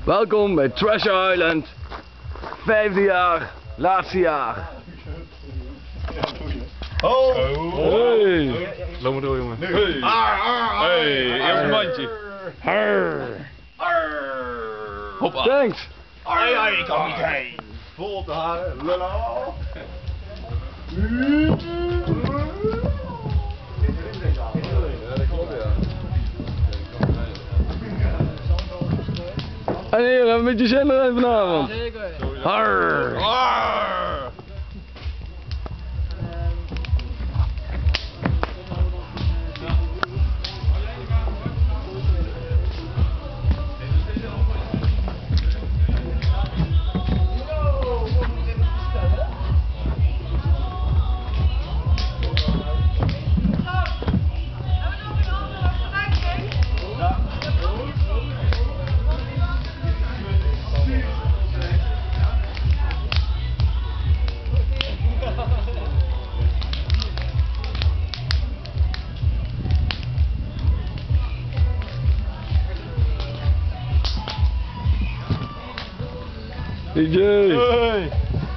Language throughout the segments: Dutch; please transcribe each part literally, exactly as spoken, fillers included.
Welkom bij Treasure Island. Vijfde jaar, laatste jaar. Oh! Hey! Loop maar door, jongen. Hey! Hey, eerst een mandje. Hoppa. Thanks! Ai, ai, ik kan niet heen. Vol te haren, lullo. En hier, hebben we een beetje zin erin vanavond. Zeker. Harr! Arr. D J! Hey!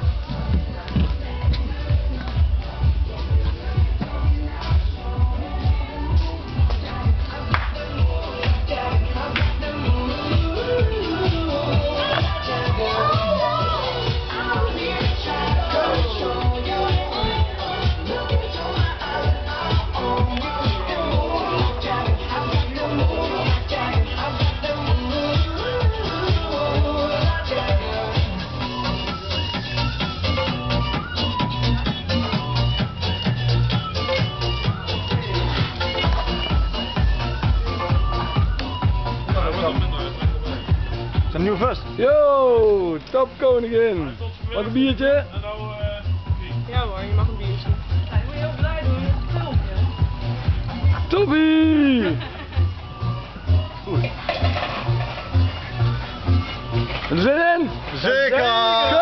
Zijn nieuwe vest. Yo! Top koningin! Mag een biertje? Ja hoor, je mag een biertje. Ja, je moet je heel blij doen met het filmpje. Toppie! Goed. Er zin in? Zeker!